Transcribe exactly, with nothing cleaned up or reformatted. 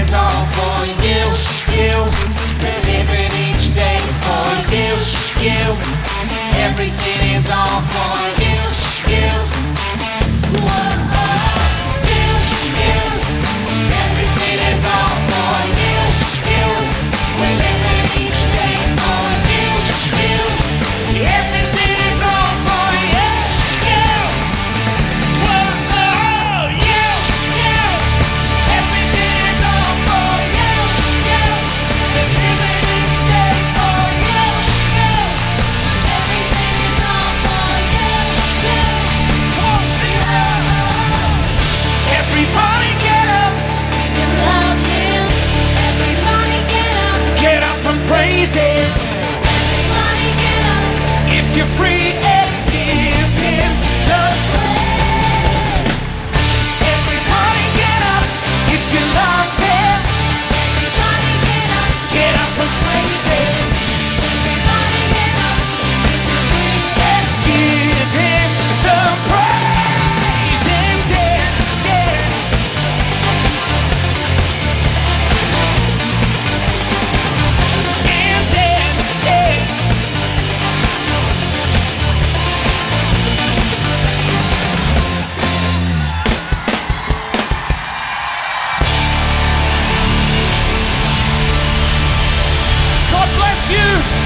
is all for you, you. We're living each day for you, you. Everything is all for you, you. Whoa, you, you. Everything is all for you, you. We're living each day for you, you. Everything is all for you, you. Whoa, you, you. Everything is all for you, you. We're living each day for you, you. Everything is all for you, you. Come on, sing it out. Everybody get up. You love Him. Everybody get up. Get up and praise Him. Everybody get up. If you're free and give Him the praise. Everybody get up. If you love Him. Everybody get up. Get up and praise Him. Everybody get up. If you're free and give Him the praise. And dance, dance. And dance, dance. God bless you.